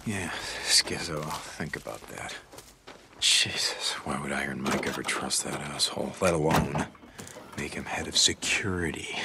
Yeah, Skizzo, I'll think about that. Jesus, why would Iron Mike ever trust that asshole, let alone make him head of security?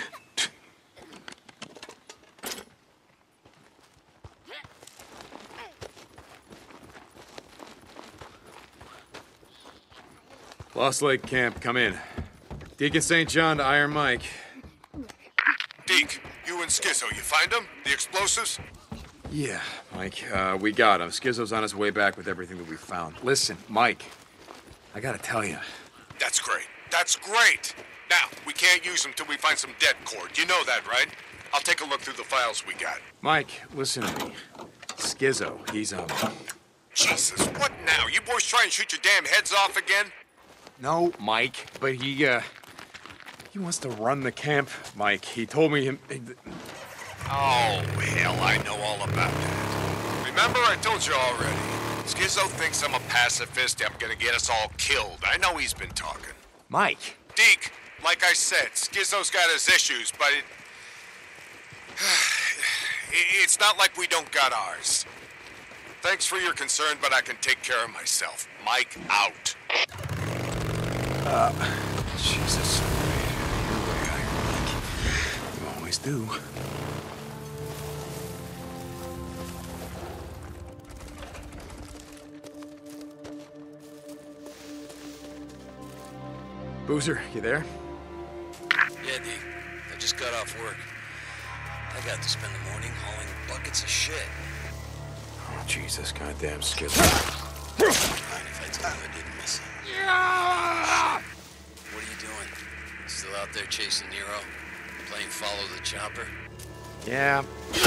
Lost Lake Camp, come in. Deacon St. John to Iron Mike. Deke, you and Skizzo, you find them? The explosives? Yeah, Mike, we got him. Skizzo's on his way back with everything that we found. Listen, Mike, I gotta tell you. That's great. That's great. Now, we can't use them till we find some dead cord. You know that, right? I'll take a look through the files we got. Mike, listen to me. Skizzo, he's, Jesus, what now? You boys try and shoot your damn heads off again? No, Mike, but he wants to run the camp, Mike. He told me Oh, hell, I know all about that. Remember, I told you already. Skizzo thinks I'm a pacifist. I'm gonna get us all killed. I know he's been talking. Mike. Deke, like I said, Skizzo's got his issues, but it's not like we don't got ours. Thanks for your concern, but I can take care of myself. Mike out. Jesus. Your way, Iron Mike. You always do. Boozer, you there? Yeah, Deke. I just got off work. I got to spend the morning hauling buckets of shit. Oh, Jesus, goddamn Skizzo. Mind if I tell you I didn't miss it? What are you doing? Still out there chasing Nero? Playing follow the chopper? Yeah.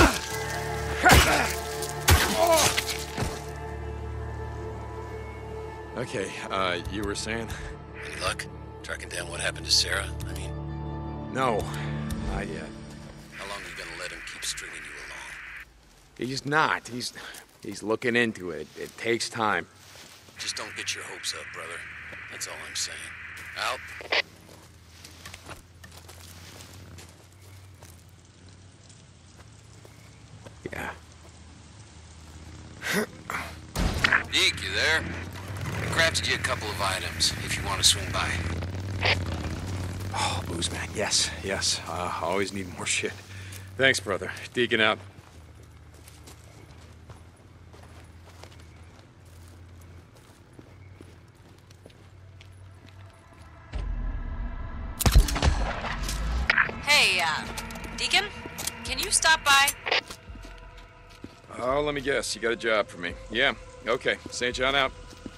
Okay, you were saying? Any luck? Tracking down what happened to Sarah? I mean... No, not yet. How long are you gonna let him keep stringing you along? He's not. He's looking into it. It takes time. Just don't get your hopes up, brother. That's all I'm saying. Out. Yeah. Deke, you there? I crafted you a couple of items, if you want to swing by. Oh, booze man. Yes. I always need more shit. Thanks, brother. Deacon out. Hey, Deacon? Can you stop by? Oh, let me guess. You got a job for me. Yeah. Okay. St. John out.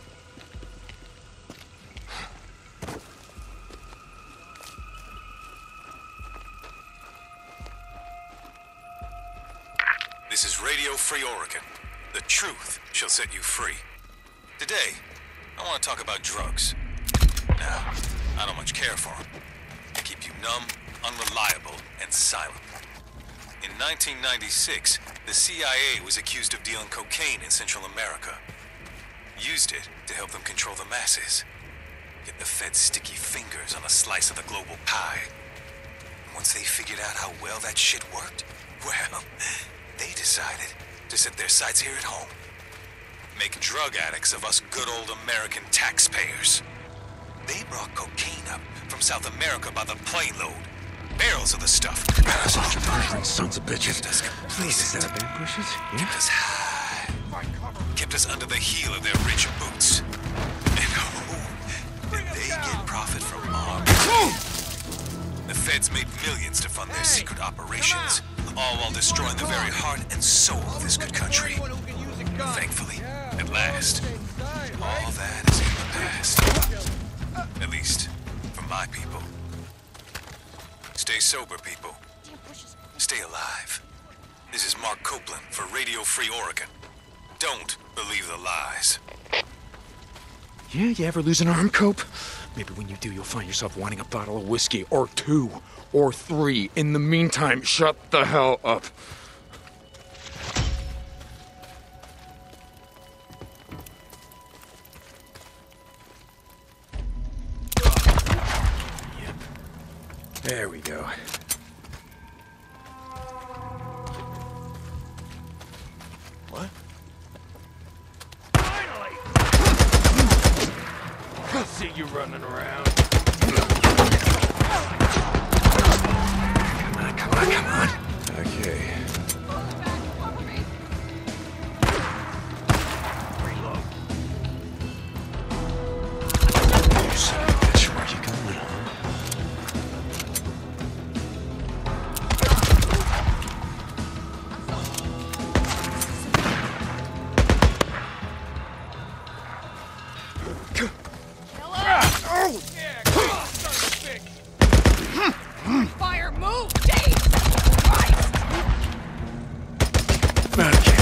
This is Radio Free Oregon. The truth shall set you free. Today, I want to talk about drugs. Now, I don't much care for them. They keep you numb, unreliable, and silent. In 1996, the CIA was accused of dealing cocaine in Central America. Used it to help them control the masses. Get the Fed's sticky fingers on a slice of the global pie. And once they figured out how well that shit worked, well, they decided to set their sights here at home. Make drug addicts of us good old American taxpayers. They brought cocaine up from South America by the plane load. Barrels of the stuff. Sons of bitches. Please, Is that bad bushes? Yeah. kept us high. Kept us under the heel of their rich boots. And did they get profit from our... The feds made millions to fund their secret operations, all while destroying the very heart and soul of this good country. Thankfully, at last, all that is in the past. At least, for my people. Stay sober, people. Stay alive. This is Mark Copeland for Radio Free Oregon. Don't believe the lies. Yeah, you ever lose an arm, Cope? Maybe when you do, you'll find yourself wanting a bottle of whiskey, or 2, or 3. In the meantime, shut the hell up. Yep. There we go. What? you running around. Come on. Okay. You son of a bitch, where you going, huh? Fire, move! Jesus Christ! Okay.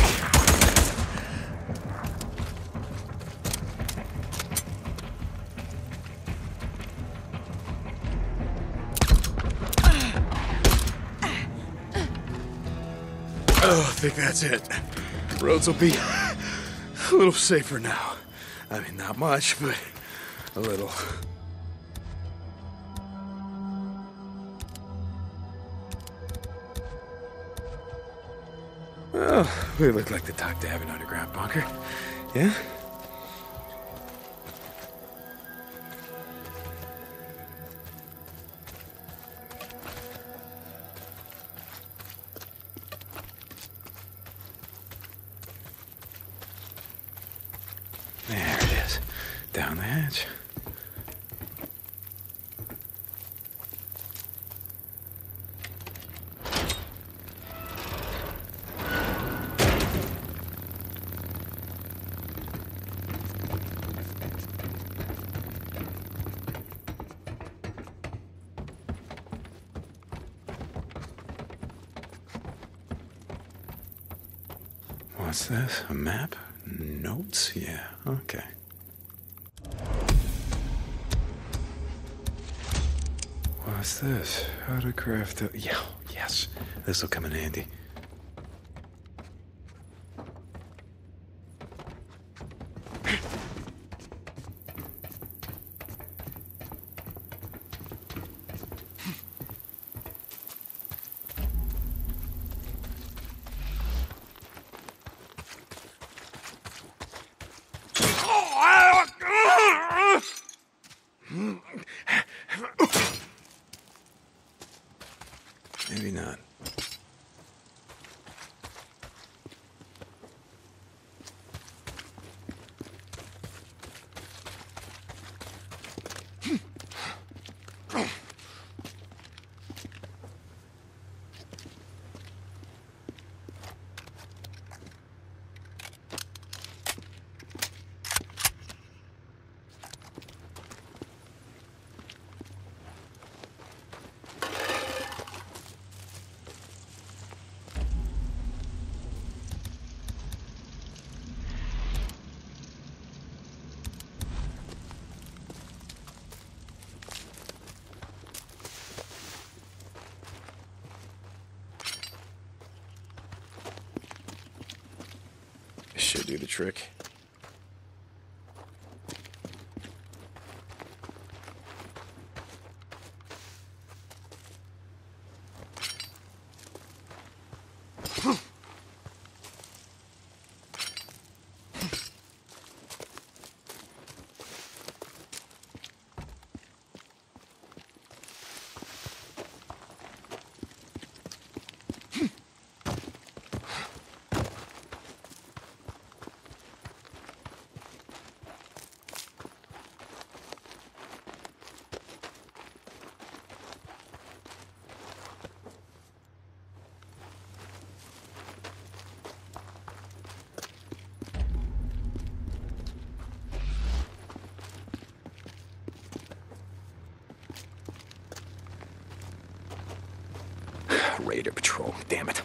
Oh, I think that's it. Roads will be a little safer now. I mean, not much, but a little. Well, we look like the type to have an underground bunker. Yeah? There it is. Down the hatch. What's this? A map? Notes? Yeah, okay. What's this? How to craft a... Yeah, yes. This'll come in handy. Maybe not. Should do the trick. Raider patrol, damn it.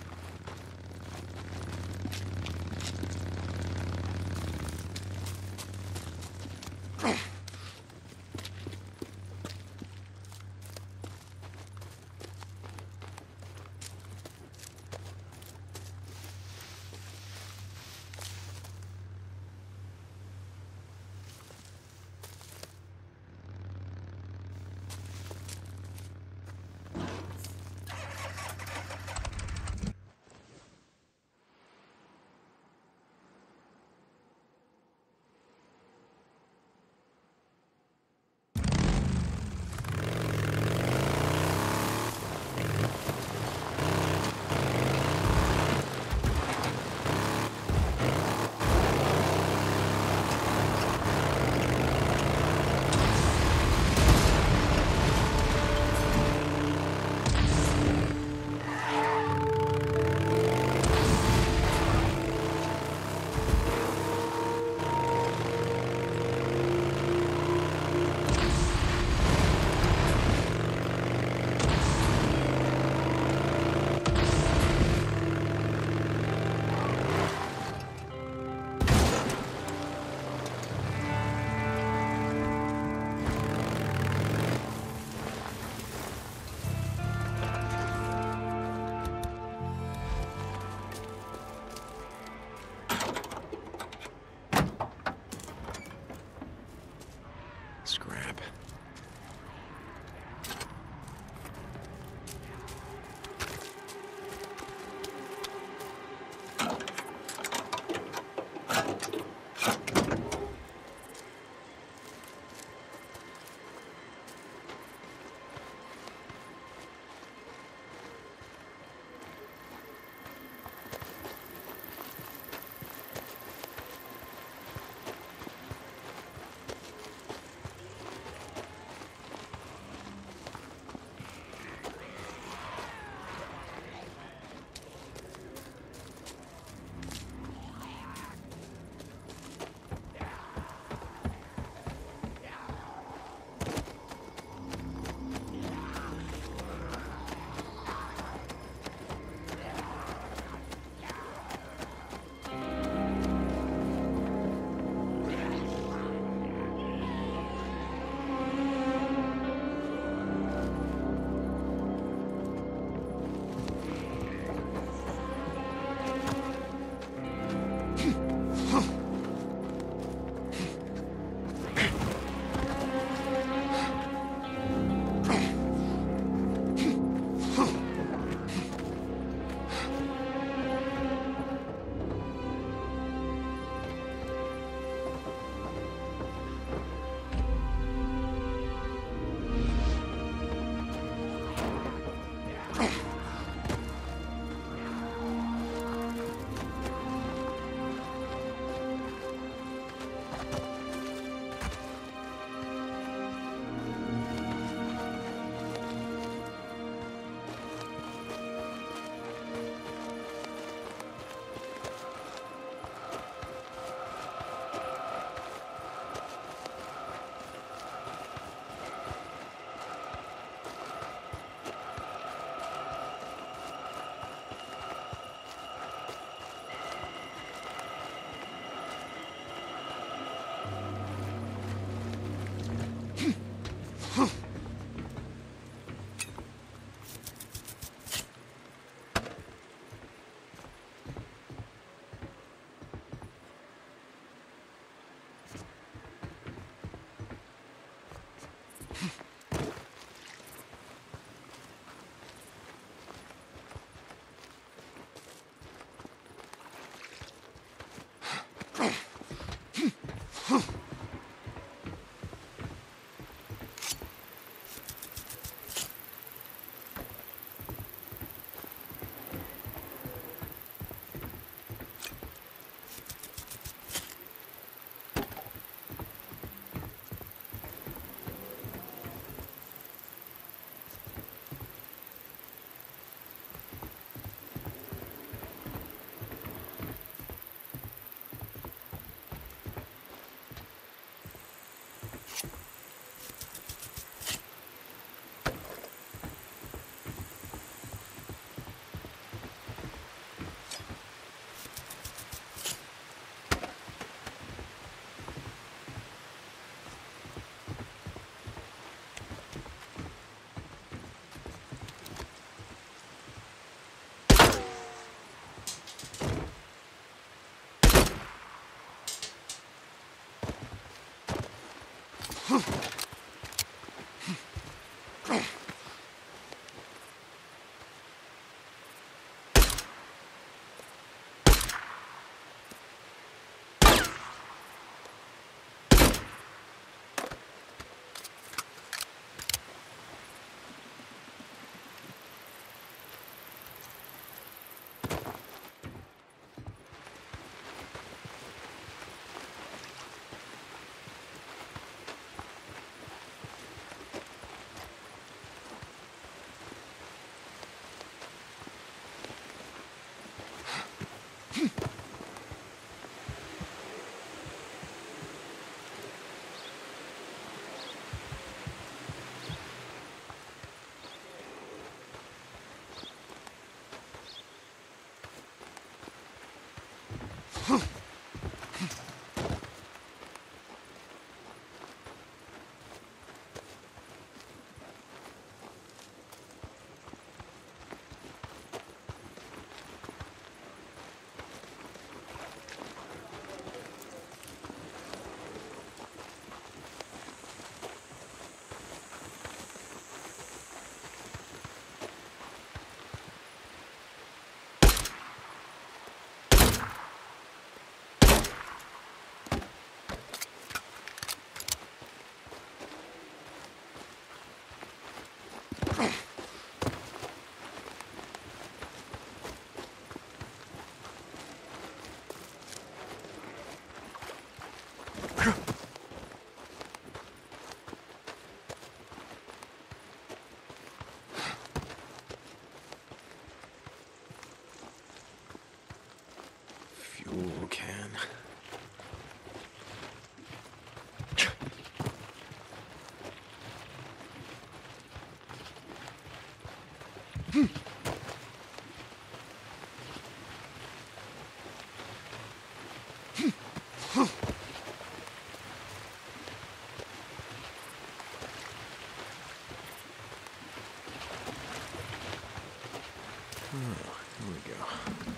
Here we go.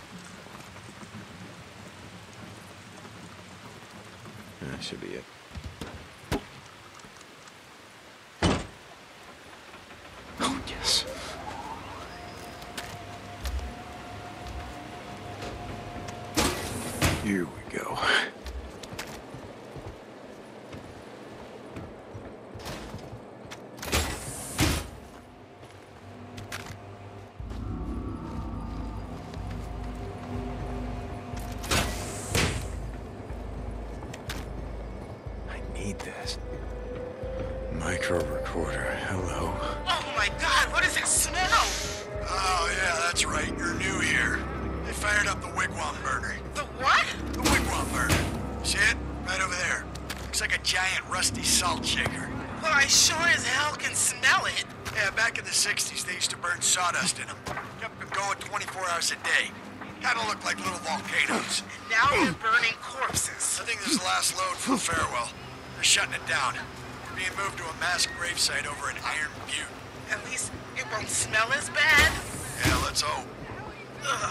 That should be it. Oh, yes. Here we go. This micro recorder. Hello. Oh my God, what is that smell? Oh, yeah, that's right. You're new here. They fired up the wigwam burner. The what? The wigwam burner. See it? Right over there. Looks like a giant rusty salt shaker. Well, I sure as hell can smell it. Yeah, back in the 60s, they used to burn sawdust in them. Kept them going 24 hours a day. Kinda look like little volcanoes. And now they're burning corpses. I think this is the last load for the farewell. They're shutting it down. We're being moved to a mass gravesite over in Iron Butte. At least it won't smell as bad. Yeah, let's hope. Ugh.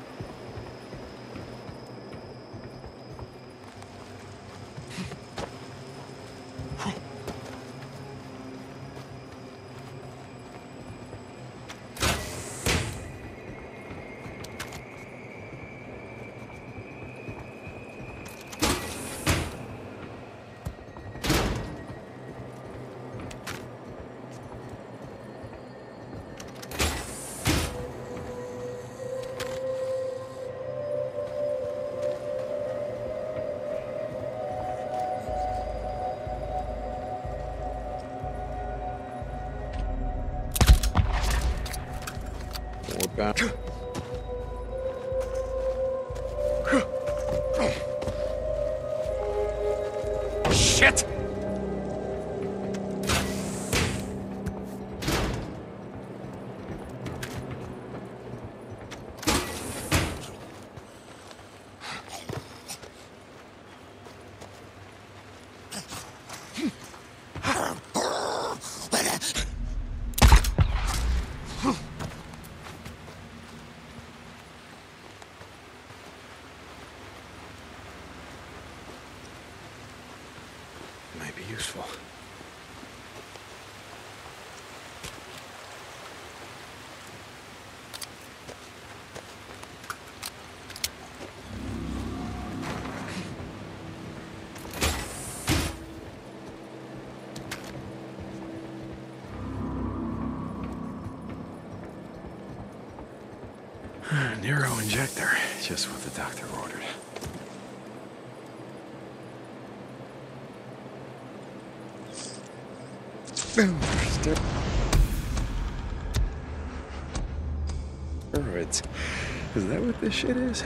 We're back. Shit! Might be useful. Nero injector, just what the doctor ordered. Steroids. Is that what this shit is?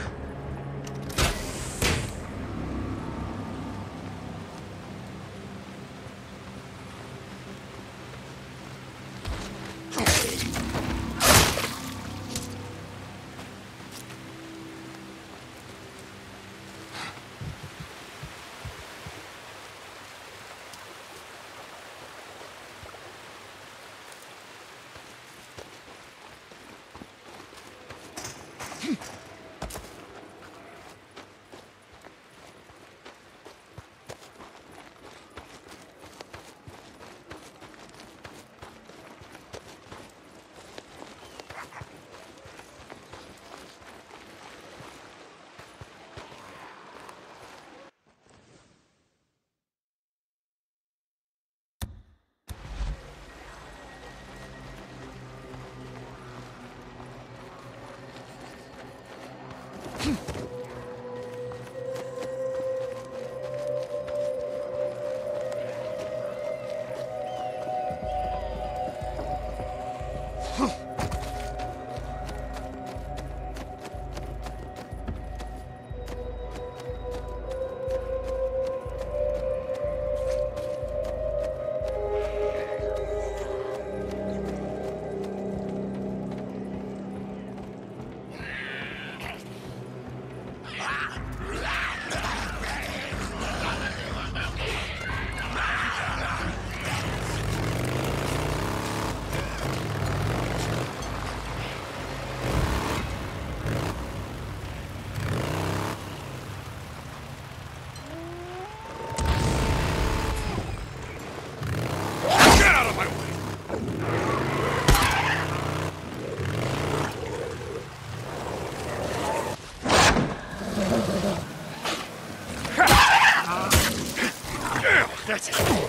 it!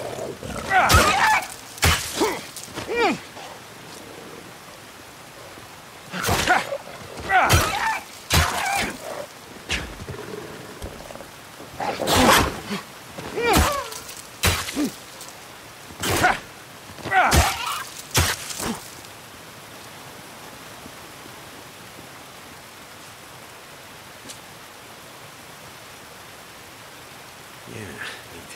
Yeah, neat.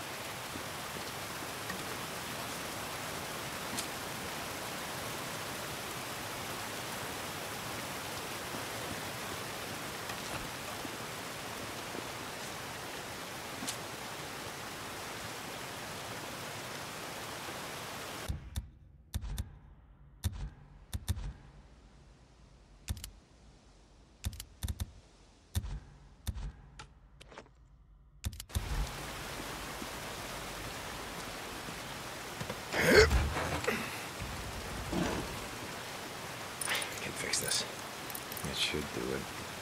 Can fix this. It should do it.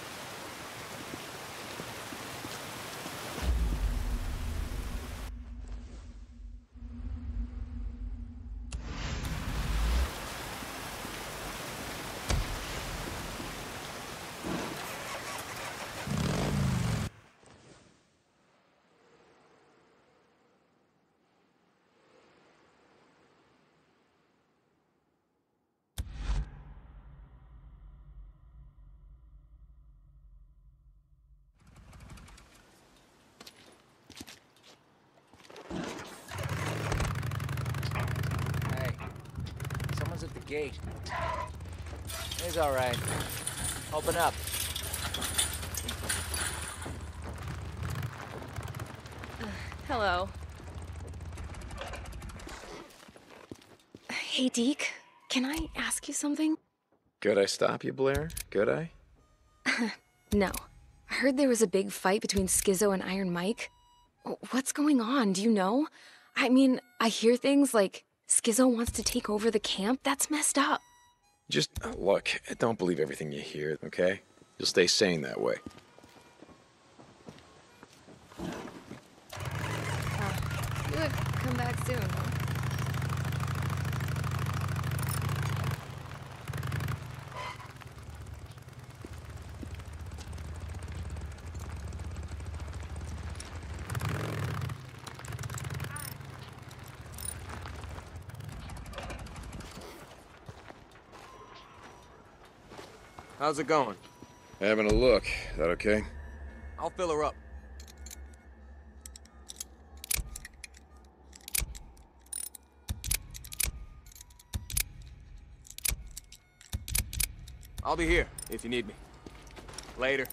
Hey, someone's at the gate. It's all right. Open up. Hello. Hey, Deke. Can I ask you something? Could I stop you, Blair? Could I? No. I heard there was a big fight between Skizzo and Iron Mike. What's going on? Do you know? I mean, I hear things like Skizzo wants to take over the camp. That's messed up. Just, look, don't believe everything you hear, okay? You'll stay sane that way. Good. Come back soon, huh? How's it going? Having a look. Is that okay? I'll fill her up. I'll be here if you need me. Later.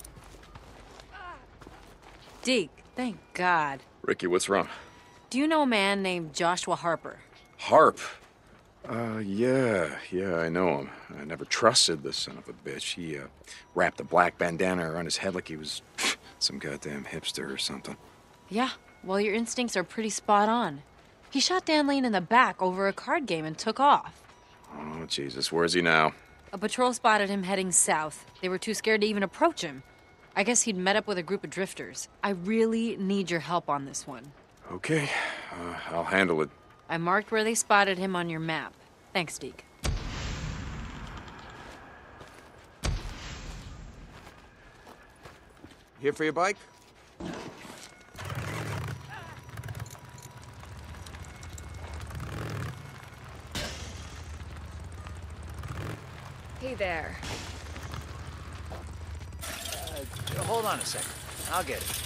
Deke, thank God. Ricky, what's wrong? Do you know a man named Joshua Harper? Harp. Yeah, I know him. I never trusted this son of a bitch. He, wrapped a black bandana around his head like he was some goddamn hipster or something. Yeah, well, your instincts are pretty spot on. He shot Dan Lane in the back over a card game and took off. Oh, Jesus, where's he now? A patrol spotted him heading south. They were too scared to even approach him. I guess he'd met up with a group of drifters. I really need your help on this one. Okay, I'll handle it. I marked where they spotted him on your map. Thanks, Deke. Here for your bike? Hey there. Hold on a second. I'll get it.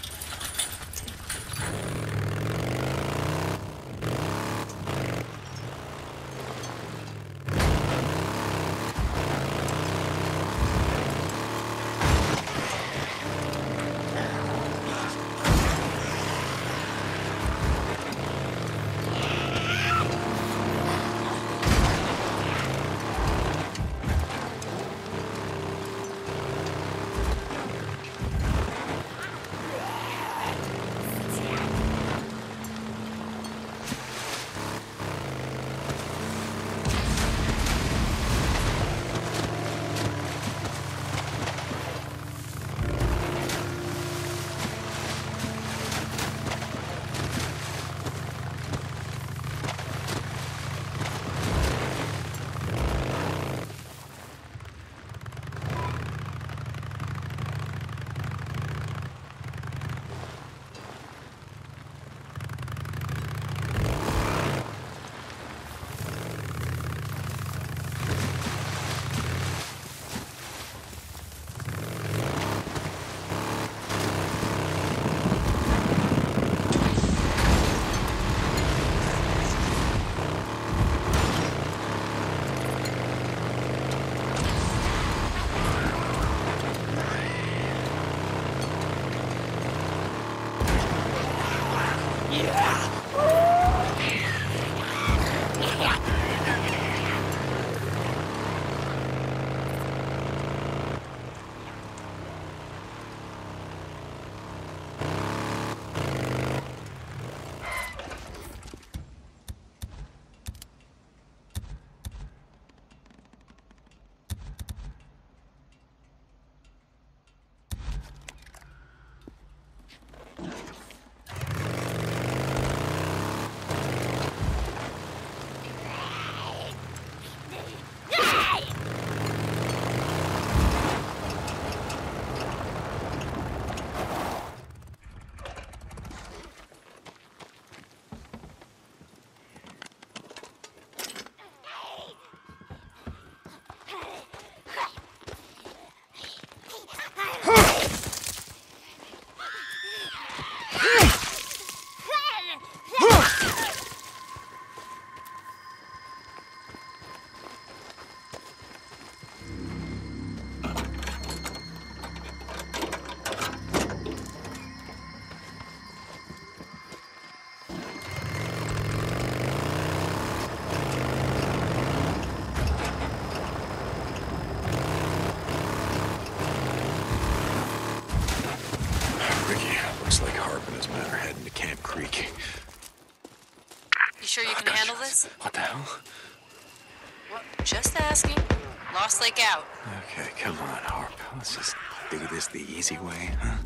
Just asking. Lost Lake out. Okay, come on, Harp. Let's just do this the easy way, huh?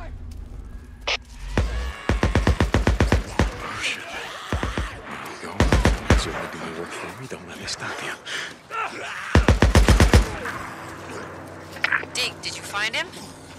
Oh, shit. There you go. Certainly do your work for me. Don't let me stop you. Dig, did you find him?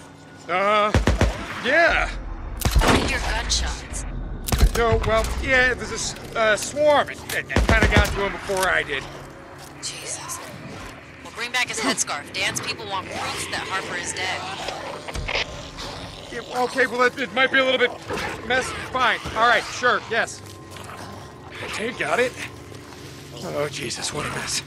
Yeah. I hear gunshots. No, well, yeah, there's a swarm. It kind of got to him before I did. Jesus. Well, bring back his headscarf. Dan's people want proof that Harper is dead. Yeah, okay, well, it might be a little bit messy. Fine. All right, sure, yes. Okay, got it. Oh, Jesus, what a mess.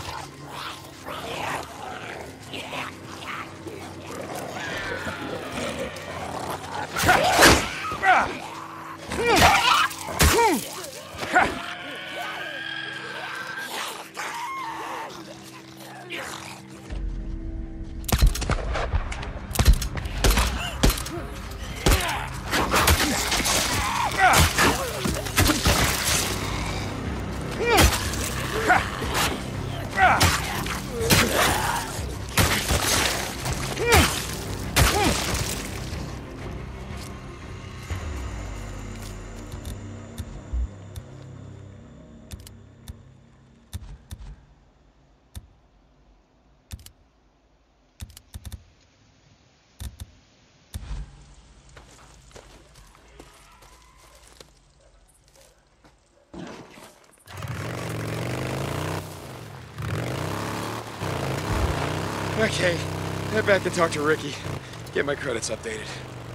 Okay, head back and talk to Ricky. Get my credits updated.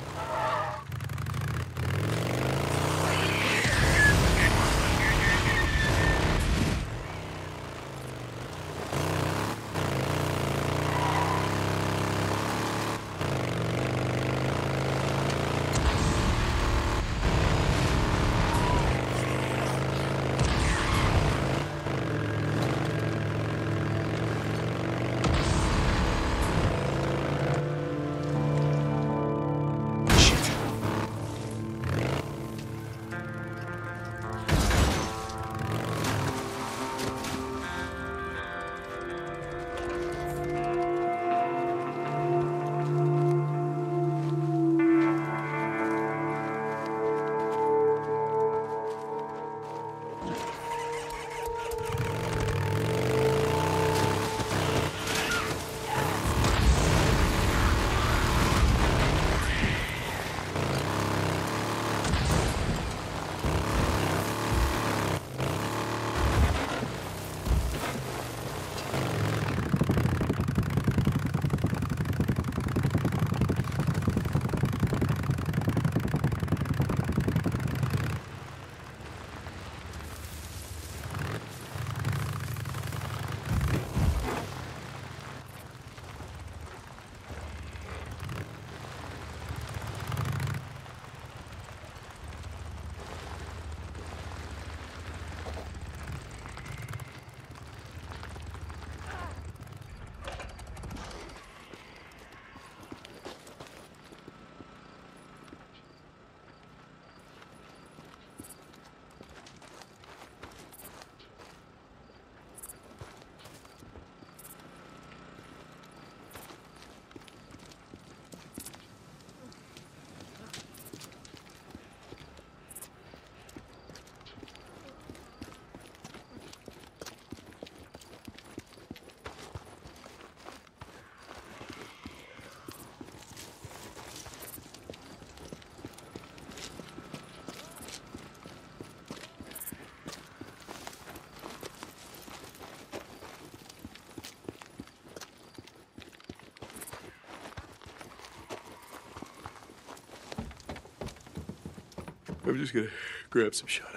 I'm just gonna grab some shut-eye.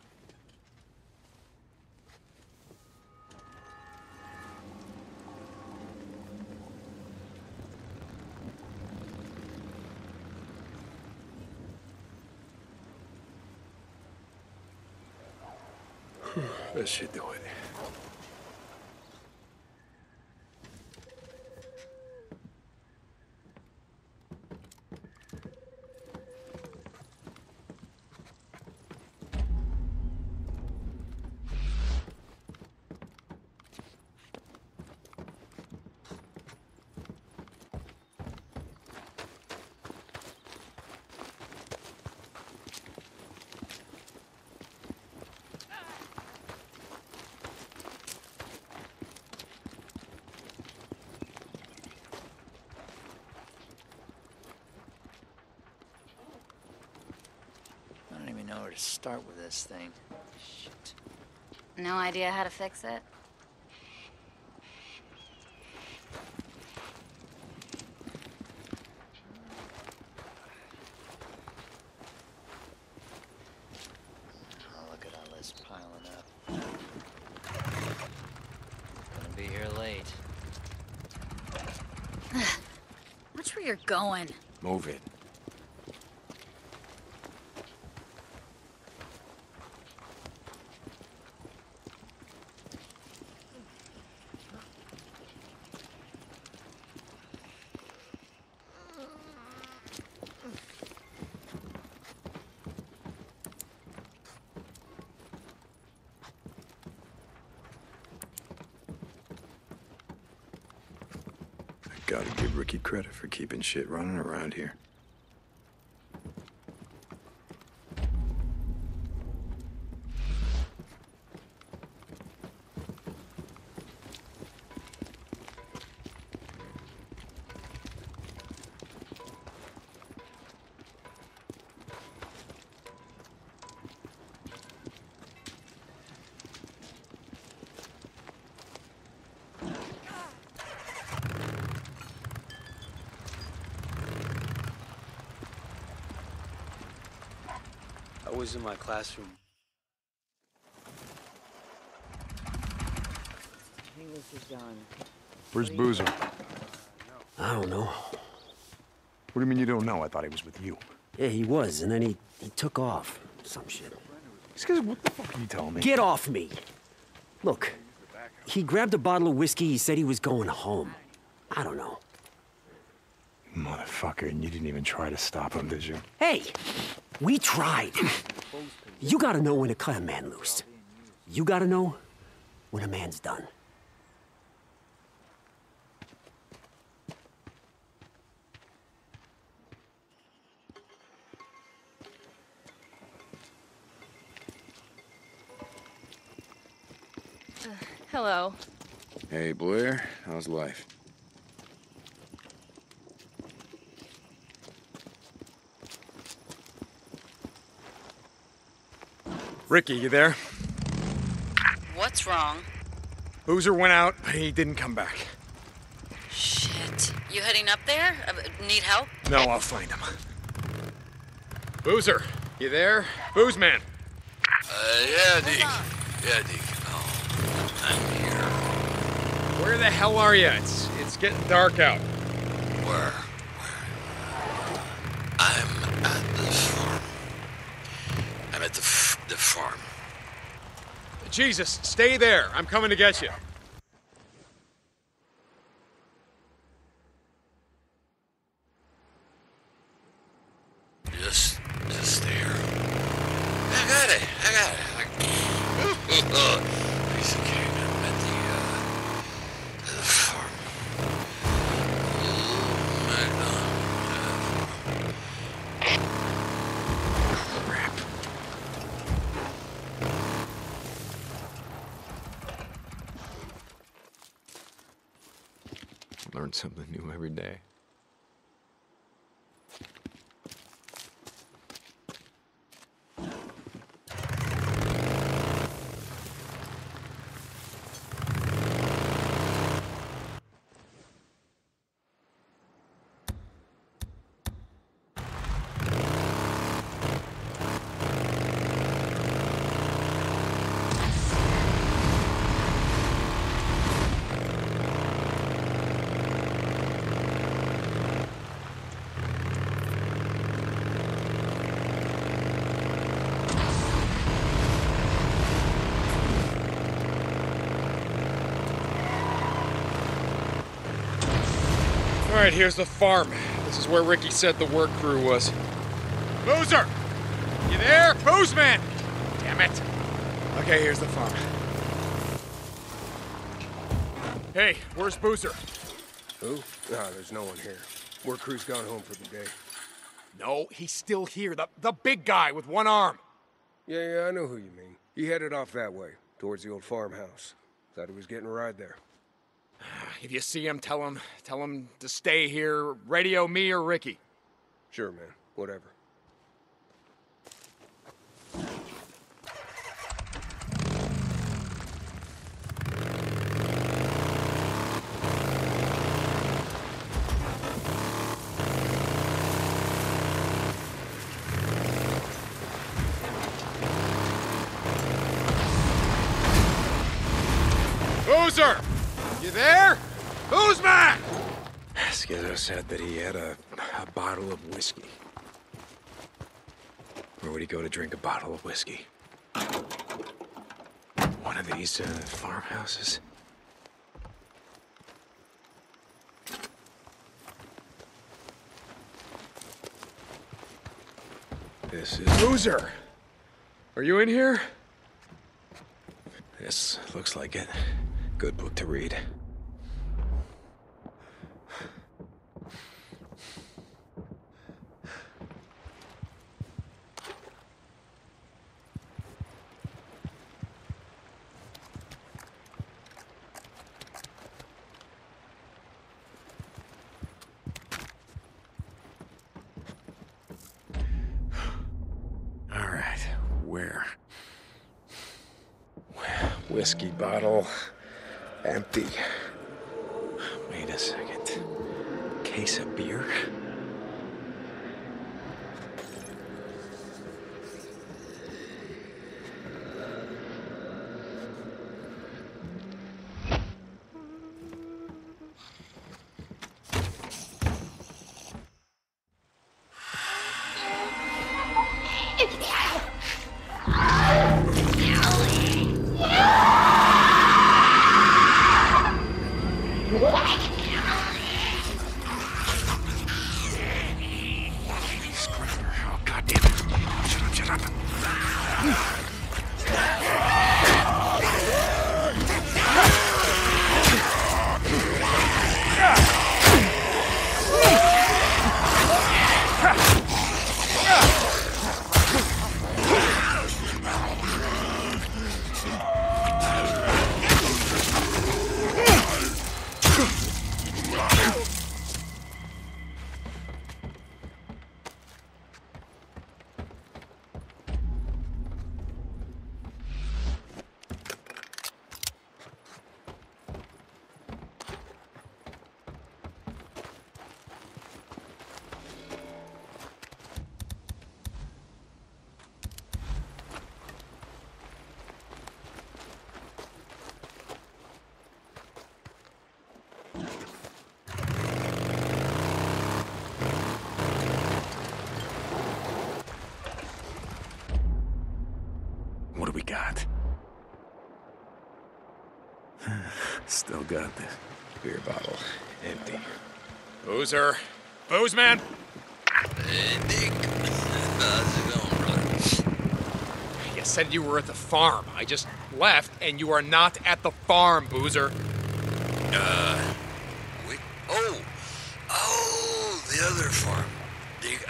That should do it. to start with this thing? Shit. No idea how to fix it? Oh, look at all this piling up. Gonna be here late. Watch where you're going. Move it. Gotta give Ricky credit for keeping shit running around here. I was in my classroom. I think this is done. Where's Boozer? I don't know. What do you mean you don't know? I thought he was with you. Yeah, he was, and then he took off. Some shit. What the fuck are you telling me? Get off me! Look, he grabbed a bottle of whiskey, he said he was going home. I don't know. Motherfucker, and you didn't even try to stop him, did you? Hey! We tried. You gotta know when to cut a man loose. You gotta know when a man's done. Hello. Hey, Blair. How's life? Ricky, you there? What's wrong? Boozer went out, but he didn't come back. Shit. You heading up there? Need help? No, I'll find him. Boozer, you there? Boozman. Yeah, Deke. Yeah, Deke. Oh, I'm here. Where the hell are you? It's getting dark out. Where? I'm at the farm. I'm at the farm. Jesus, stay there. I'm coming to get you. Just there. I got it. Piece of cake. I'm at the farm. Oh my God. Crap. Learn something new every day. All right, here's the farm. This is where Ricky said the work crew was. Boozer! You there? Boozman! Damn it. Okay, here's the farm. Hey, where's Boozer? Who? Nah, there's no one here. Work crew's gone home for the day. No, he's still here. The big guy with one arm. Yeah, I know who you mean. He headed off that way, towards the old farmhouse. Thought he was getting a ride there. If you see him, tell him to stay here. Radio me or Ricky. Sure, man. Whatever. Boozer! You there? Boozman! Skizzo said that he had a bottle of whiskey. Where would he go to drink a bottle of whiskey? One of these farmhouses? This is... Boozer! Are you in here? This looks like it. Good book to read. Whiskey bottle, empty. Wait a second. Case of beer? What do we got? Still got this beer bottle empty. Boozer! Boozman! Hey, Dick. How's it going, brother? You said you were at the farm. I just left, and you are not at the farm, Boozer. Wait. Oh, the other farm. Dick,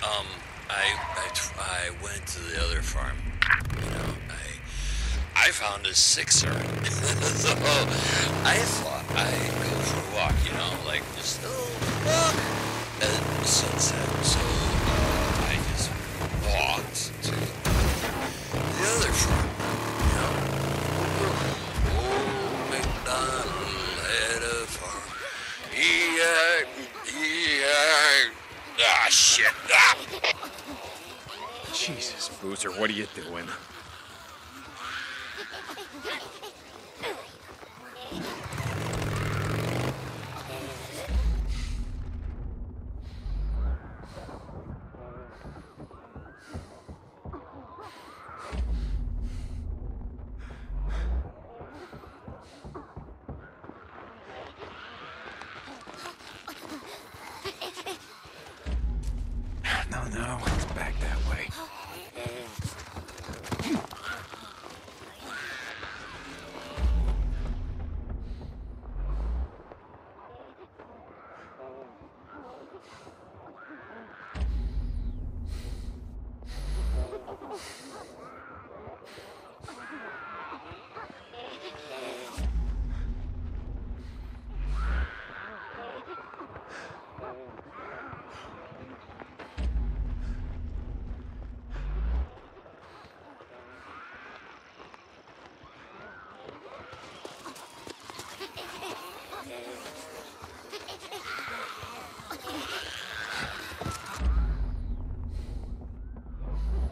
I went to the other farm. You know, I found a sixer. So I thought I'd go for a walk, you know, like just a little walk at sunset. So I just walked to the other farm, you know. Old MacDonald had a farm. Ah, shit. Ah. Jesus, Boozer, what are you doing? No, it's back that way.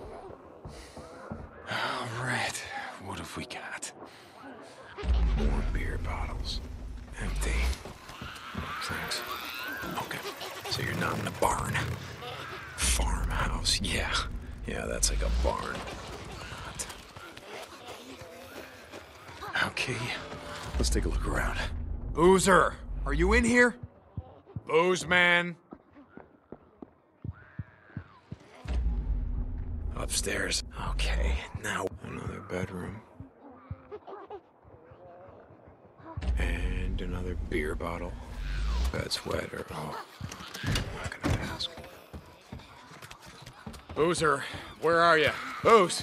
All right, what have we got? More beer. beer bottles. Empty. Thanks. Okay, so you're not in a barn. Farmhouse, yeah. Yeah, that's like a barn. Okay, let's take a look around. Boozer, are you in here? Booze man. Upstairs. Okay, now another bedroom. And another beer bottle. Bed's wet or I'm not gonna ask. Boozer, where are you? Booze!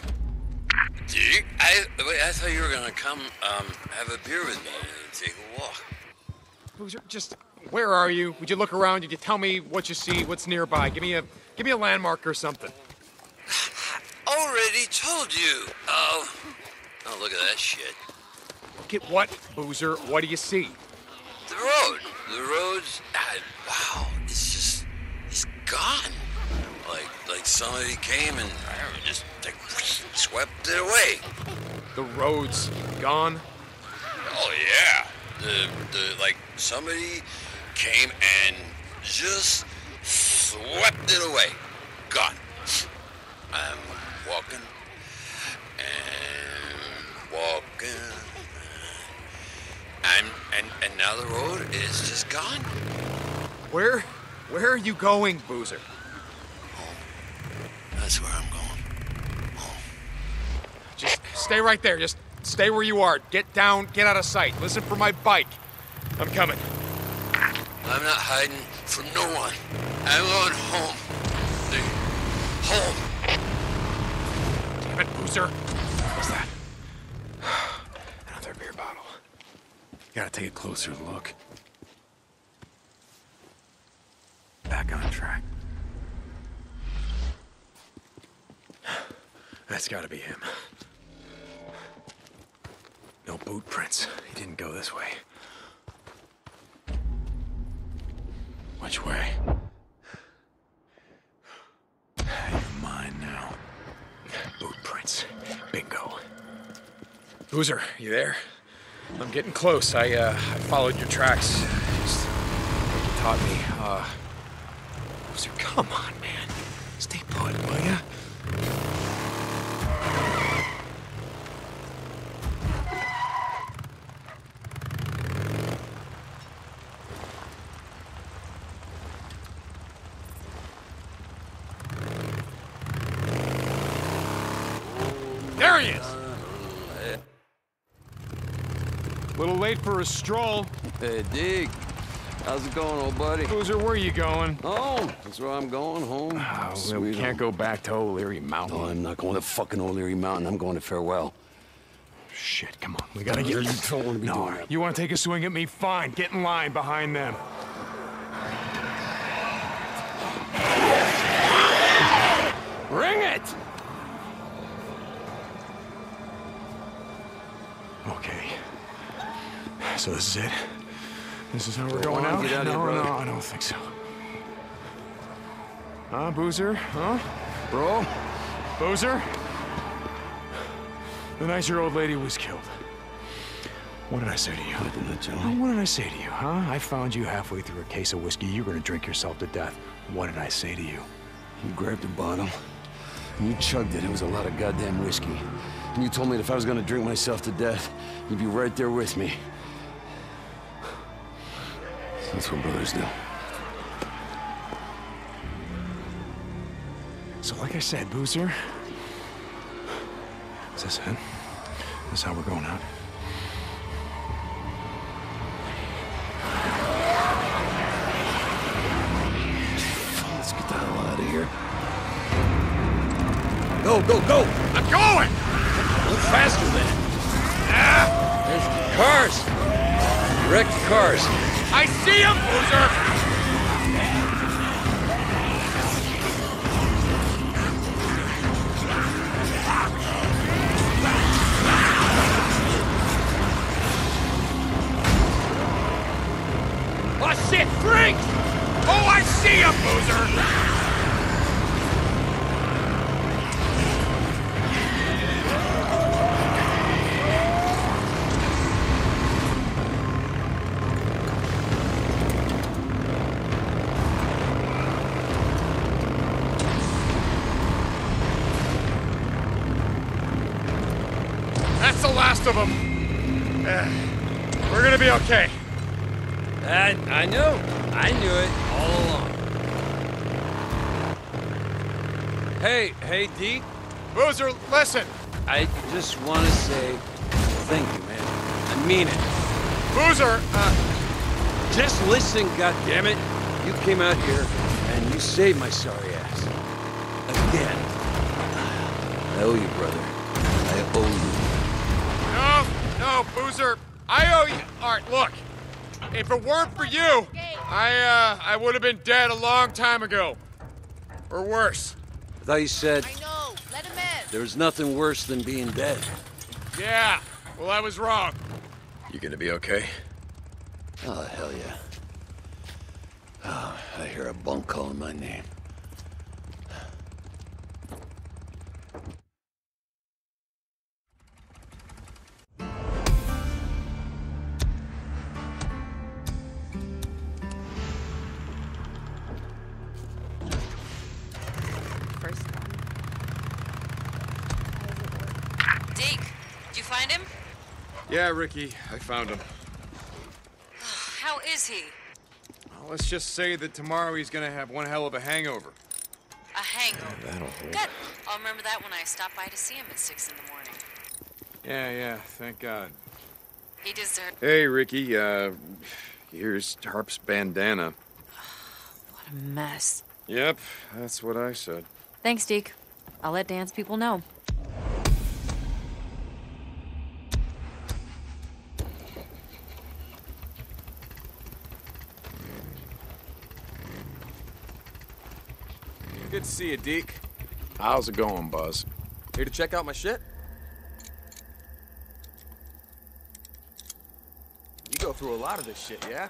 I thought you were gonna come, have a beer with me and take a walk. Boozer, just, where are you? Would you look around? Would you tell me what you see, what's nearby? Give me a landmark or something. Already told you. Oh, look at that shit. Look at what, Boozer? What do you see? The road. The road's, wow, it's gone. Like somebody came and just like swept it away. The road's gone? Oh yeah. The like somebody came and just swept it away. Gone. I'm walking and walking. And now the road is just gone. Where are you going, Boozer? That's where I'm going. Home. Just stay right there. Just stay where you are. Get down, get out of sight. Listen for my bike. I'm coming. I'm not hiding from no one. I'm going home. Home. Damn it, Boozer. What's that? Another beer bottle. Gotta take a closer look. Back on track. That's gotta be him. No boot prints. He didn't go this way. Which way? You're mine now. Boot prints. Bingo. Boozer, you there? I'm getting close. I followed your tracks. Just like you taught me. Boozer, come on, man. Stay put, will ya? There he is! Little late for a stroll. Hey, Dig. How's it going, old buddy? Boozer, where are you going? Home. That's where I'm going, home. Oh, we can't go back to O'Leary Mountain. No, I'm not going to fucking O'Leary Mountain. I'm going to Farewell. Shit, come on. We gotta get... You don't want to be doing that. You want to take a swing at me? Fine. Get in line behind them. Bring it! Okay. So this is it? This is how we're Go going on, out? get out of here, brother. No, I don't think so. Huh, Boozer? Huh? Bro? Boozer? The night your old lady was killed. What did I say to you? What did I tell Oh, you? what did I say to you, huh? I found you halfway through a case of whiskey. You were gonna drink yourself to death. What did I say to you? You grabbed a bottle, and you chugged it. It was a lot of goddamn whiskey. And you told me that if I was gonna drink myself to death, you'd be right there with me. That's what brothers do. So like I said, Boozer, is this it? This is how we're going out? Let's get the hell out of here. Go, go, go! I'm going! A little faster then. Ah! There's cars. Wrecked cars. I see him, Boozer! Oh shit, drinks! Oh, I see him, Boozer! most of them. We're gonna be okay. I know. I knew it all along. Hey, Deke. Boozer, listen. I just want to say thank you, man. I mean it. Boozer, just listen, goddammit. You came out here and you saved my sorry ass. Again. I owe you, brother. I owe you. No, Boozer. I owe you. All right, look. If it weren't for you, I would have been dead a long time ago. Or worse. I thought you said... I know. Let him in. There was nothing worse than being dead. Yeah. Well, I was wrong. You gonna be okay? Oh, hell yeah. Oh, I hear a bunk calling my name. Deke, did you find him? Yeah, Ricky, I found him. How is he? Well, let's just say that tomorrow he's gonna have one hell of a hangover. A hangover. That'll hold. Good. I'll remember that when I stop by to see him at 6 in the morning. Yeah, thank God. He deserves... Hey, Ricky, here's Harp's bandana. What a mess. Yep, that's what I said. Thanks, Deke. I'll let Dan's people know. Good to see you, Deke. How's it going, Buzz? Here to check out my shit? You go through a lot of this shit, yeah?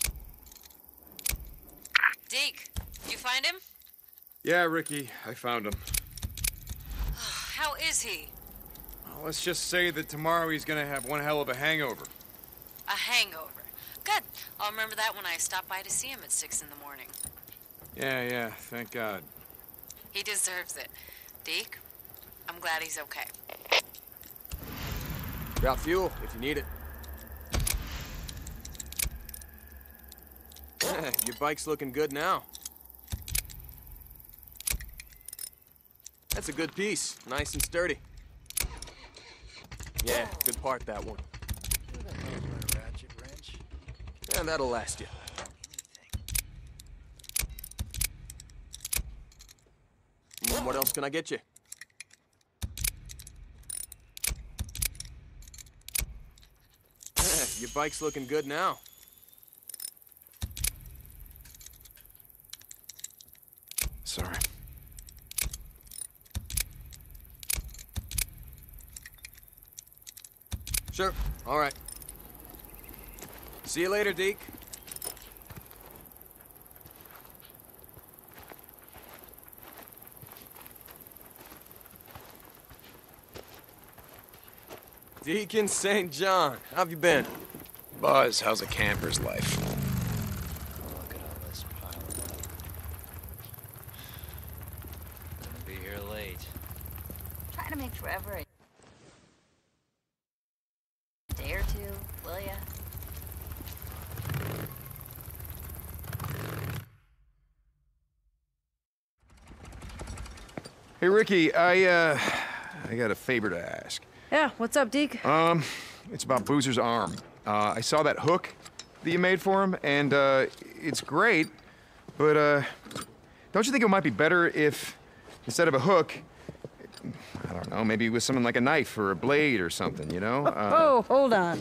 Deke, did you find him? Yeah, Ricky, I found him. How is he? Well, let's just say that tomorrow he's gonna have one hell of a hangover. A hangover. Good. I'll remember that when I stop by to see him at 6 in the morning. Yeah, thank God. He deserves it. Deke, I'm glad he's okay. Got fuel if you need it. Your bike's looking good now. That's a good piece. Nice and sturdy. Yeah, good part, that one. Ratchet wrench. Yeah, that'll last you. What else can I get you? Your bike's looking good now. Sorry. Sure, all right. See you later, Deke. Deacon St. John, how have you been? Buzz, how's a camper's life? Look at all this piling up. Gonna be here late. Try to make forever a day or two, will ya? Hey, Ricky, I got a favor to ask. Yeah, what's up, Deke? It's about Boozer's arm. I saw that hook that you made for him, and it's great, but don't you think it might be better if, instead of a hook, I don't know, maybe with something like a knife or a blade or something, you know? Oh, hold on.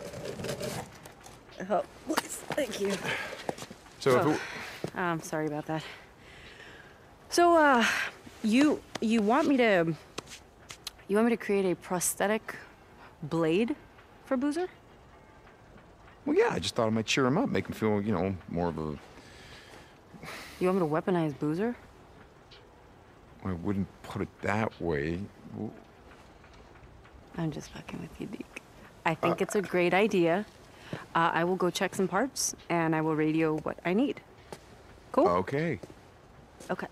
Oh, please, thank you. So if it... I'm sorry about that. So, you want me to... You want me to create a prosthetic blade for Boozer? Well, yeah, I just thought it might cheer him up, make him feel, you know, more of a... You want me to weaponize Boozer? I wouldn't put it that way. I'm just fucking with you, Deke. I think it's a great idea. I will go check some parts, and I will radio what I need. Cool? Okay. Okay.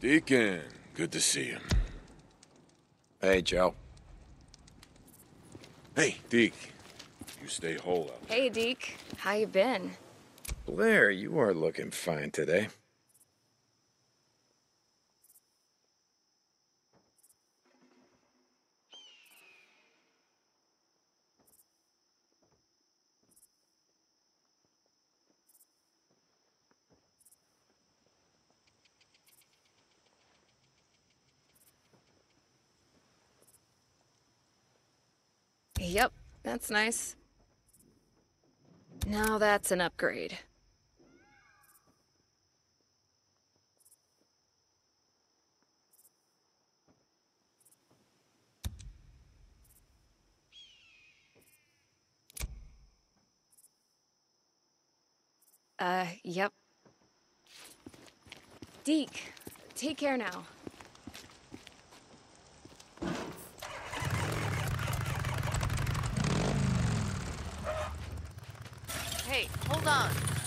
Deacon, good to see you. Hey, Joe. Hey, Deke. You stay whole out there. Hey, Deke. How you been? Blair, you are looking fine today. Yep, that's nice. Now that's an upgrade. Yep. Deke, take care now. Hey, hold on.